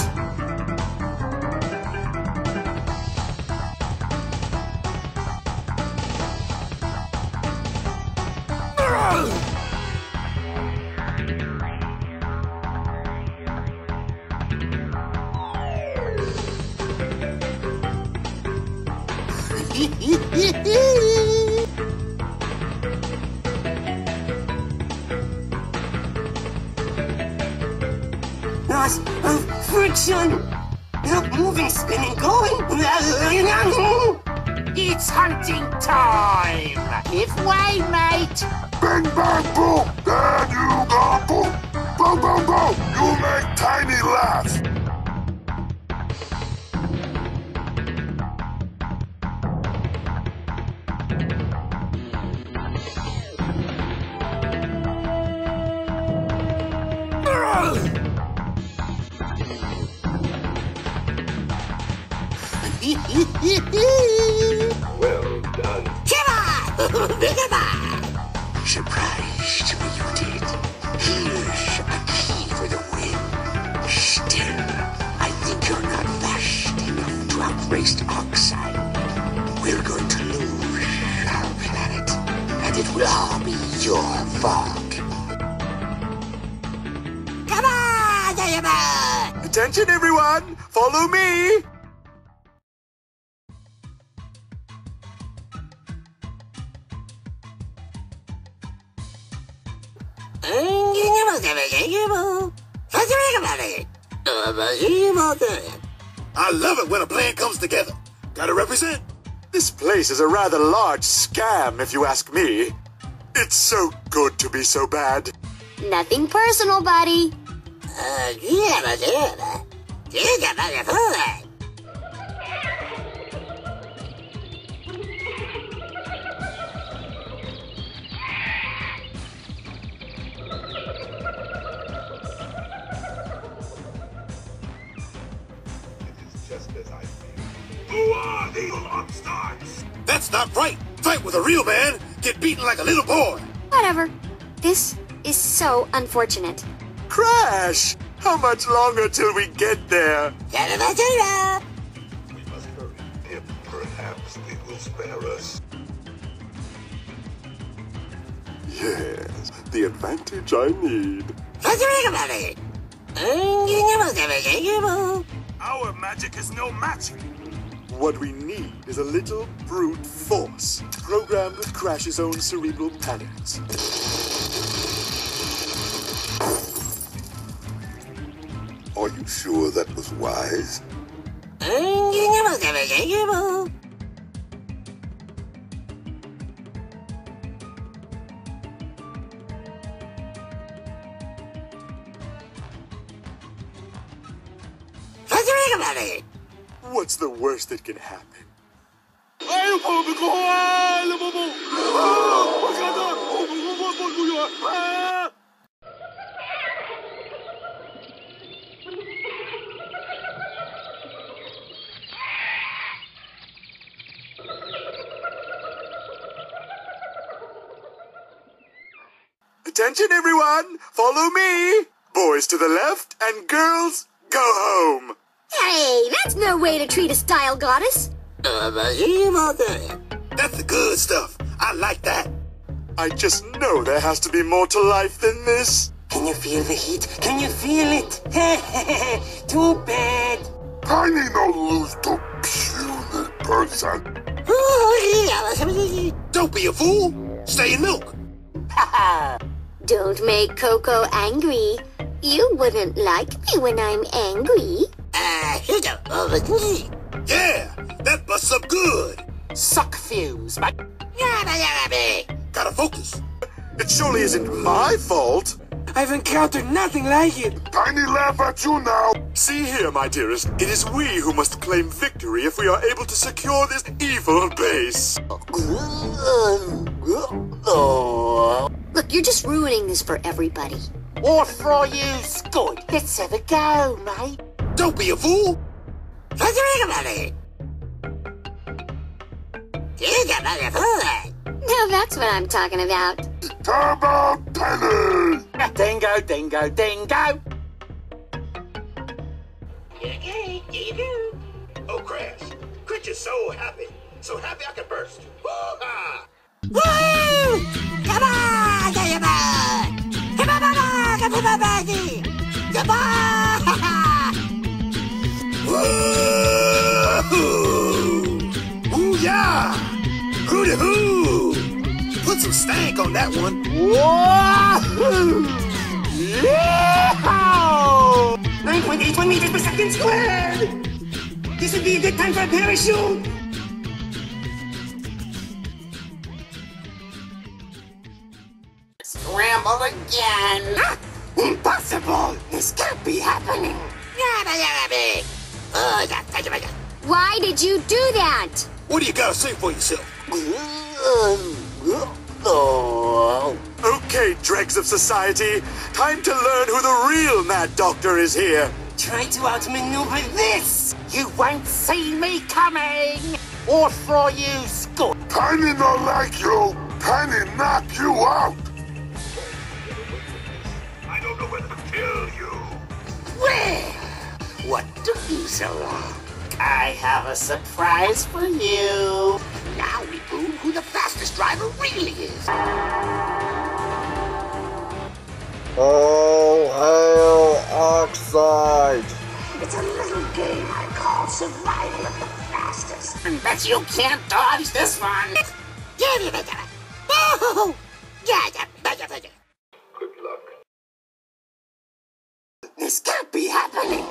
Lots of friction. Moving, spinning, going. It's hunting time. Give way, mate. Bang, bang, boom! There you go, boom! Boom, boom, boom! You make Tiny laugh! Well done. Surprised me you did. Here's a key for the win. Still, I think you're not fast enough to outrace Oxide. We're going to lose our planet, and it will all be your fault. Come on, Diamond! Attention, everyone! Follow me! I love it when a plan comes together. Gotta represent. This place is a rather large scam, if you ask me. It's so good to be so bad. Nothing personal, buddy. Who are these upstarts? That's not right. Fight with a real man. Get beaten like a little boy. Whatever. This is so unfortunate. Crash! How much longer till we get there? We must hurry. If perhaps they will spare us. Yes, the advantage I need. Our magic is no magic. What we need is a little brute force, programmed with Crash's own cerebral patterns. Are you sure that was wise? What's the worst that can happen? Attention, everyone! Follow me! Boys to the left and girls, go home! Hey, that's no way to treat a style goddess. That's the good stuff. I like that. I just know there has to be more to life than this. Can you feel the heat? Can you feel it? Too bad. Tiny no lose to puny person. Don't be a fool. Stay in milk. Don't make Coco angry. You wouldn't like me when I'm angry. Yeah, that busts up good. Suck fumes, mate. Gotta focus. It surely isn't my fault. I've encountered nothing like it. Tiny laugh at you now. See here, my dearest. It is we who must claim victory if we are able to secure this evil base. Look, you're just ruining this for everybody. What for you's good? Let's have a go, mate. Don't be a fool. Now that's what I'm talking about. Turbo Penny! Dingo, dingo, dingo. Oh, Crash. Quit, you're so happy. So happy I can burst. Woo-ha! Woo! Come on, Diamond! Come on, come on, baby! Come on! Woo-hoo! Yeah! Hoo-de-hoo! Put some stank on that one. Whoa! Yeehaw! 9.81 meters per second squared! This would be a good time for a parachute! Scramble again! Ah, impossible! This can't be happening! Why did you do that? What do you gotta say for yourself? Okay, dregs of society. Time to learn who the real Mad Doctor is here. Try to outmaneuver this! You won't see me coming! Or for you, Scott! Penny not like you! Penny knock you out! I don't know whether to kill you. Well, what took you so long? I have a surprise for you. Now we prove who the fastest driver really is. Oh, hail Oxide! It's a little game I call survival of the fastest. I bet you can't dodge this one. Good luck. This can't be happening.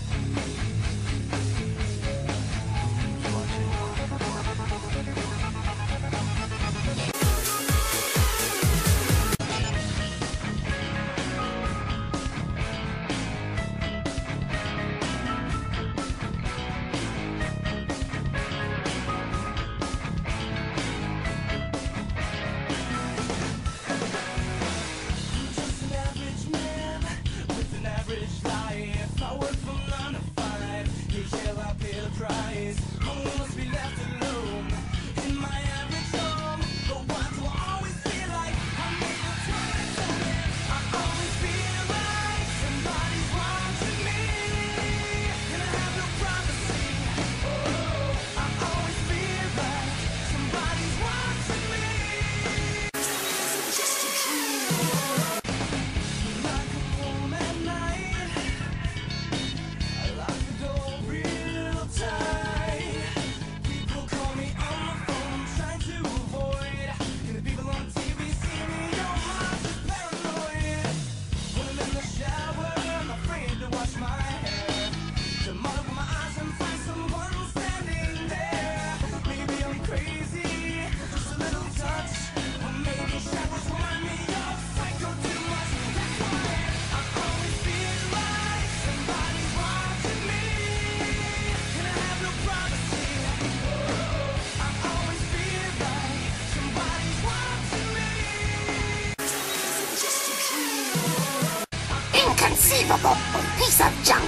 Inconceivable piece of junk.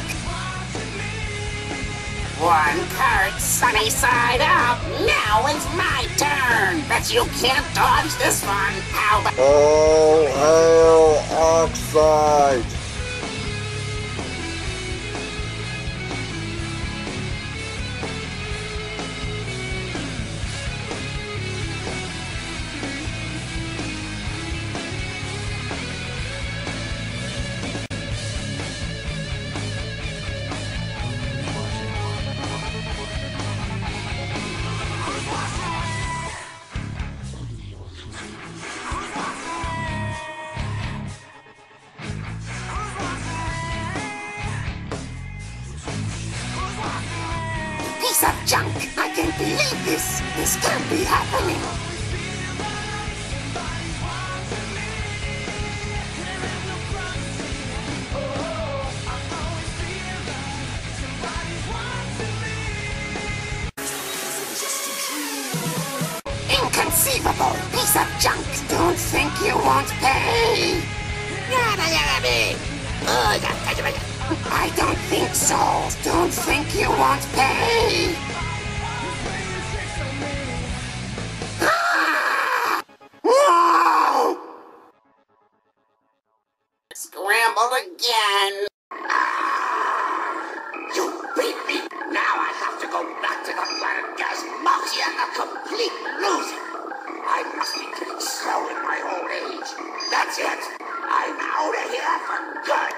One card sunny side up. Now it's my turn. Bet you can't dodge this one. How about... Oh, hail Oxide! Piece of junk. I can't believe this. This can't be happening. Inconceivable piece of junk. Don't think you won't pay. I don't think so. Don't think you won't pay. Ah! Whoa! Scramble again. You beat me. Now I have to go back to the Planet Gas Mafia a complete loser. I must be getting slow in my old age. That's it. I'm out of here for good.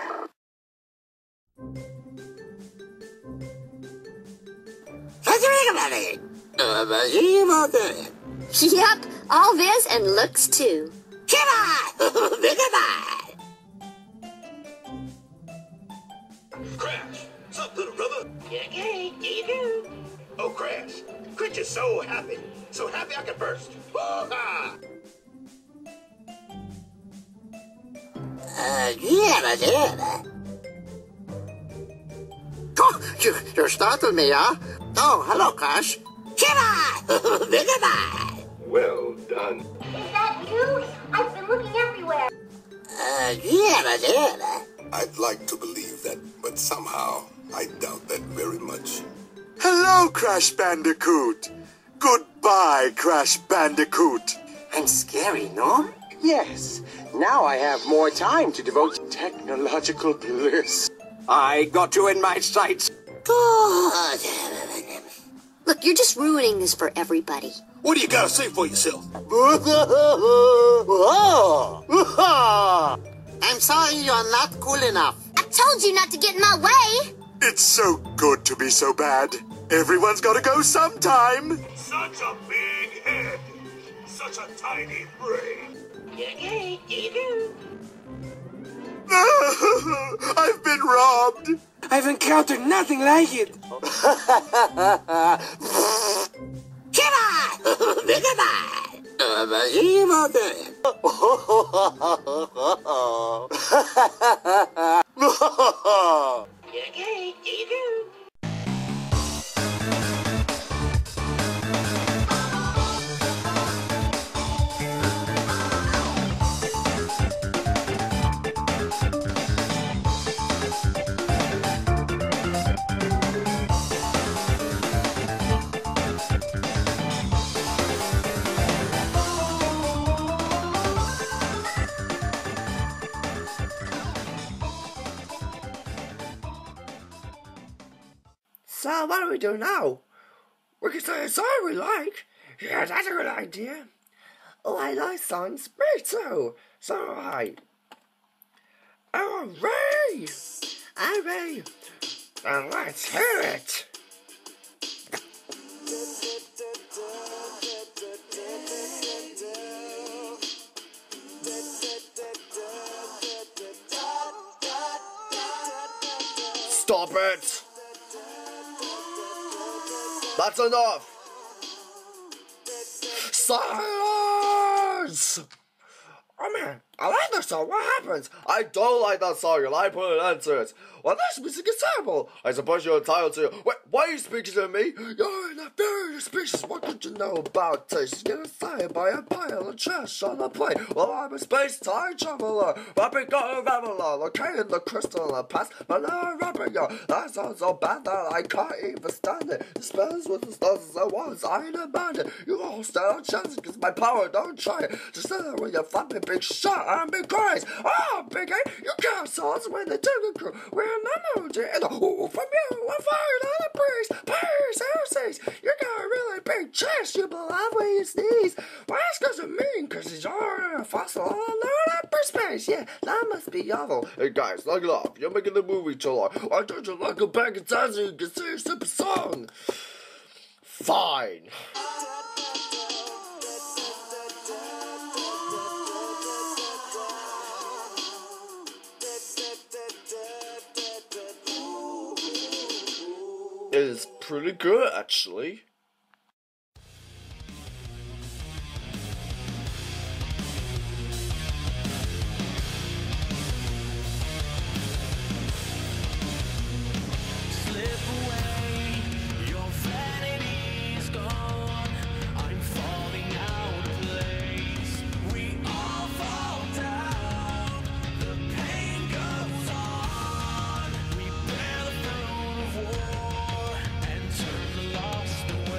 Evil dead. Yep, all this and looks too. Crash! What's up, little brother? Okay, you do. Oh, Crash. Crit is so happy. So happy I can burst. Ah! Oh, you startled me, huh? Oh, hello, Crash. Well done. Is that you? I've been looking everywhere. I'd like to believe that, but somehow I doubt that very much. Hello, Crash Bandicoot. Goodbye, Crash Bandicoot. I'm scary, no? Yes. Now I have more time to devote to technological bliss. I got you in my sights. Look, you're just ruining this for everybody. What do you gotta say for yourself? I'm sorry you're not cool enough. I told you not to get in my way. It's so good to be so bad. Everyone's gotta go sometime. Such a big head. Such a tiny brain. I've been robbed. I've encountered nothing like it. Evil dead. So what do we do now? We can say a song we like. Yeah, that's a good idea. Oh, I like songs. Me too. So do I. Oh, Ray! Ray! And let's hear it! Stop it! That's enough! Silence! Oh man, I like that song. What happens? I don't like that song and I put an end to it. Well, this music is terrible. I suppose you're entitled to. Wait, why are you speaking to me? You're in a very species. What did you know about this? You're fired by a pile of trash on a plane. Well, I'm a space-time traveler. Rapping got a reveler. Located in the crystal in the past. But now I'm rapping you. That sounds so bad that I can't even stand it. The spells with the stars as I was. I ain't a bandit. You all stand a chance because my power. Don't try it. Just sit there with your fucking big shot and big cries. Oh, big A, you can't songs with the Tiger Crew. We're an emoji and a hole from you. I fired on the breeze. Paris, Airsays. You got a really big chest. You believe when you sneeze. Well, that's because of me, because you're a fossil on upper space. Yeah, that must be awful. Hey guys, knock it off. You're making the movie too long. Why don't you like a back in time so you can see your super song? Fine. It's pretty good, actually. Lost away.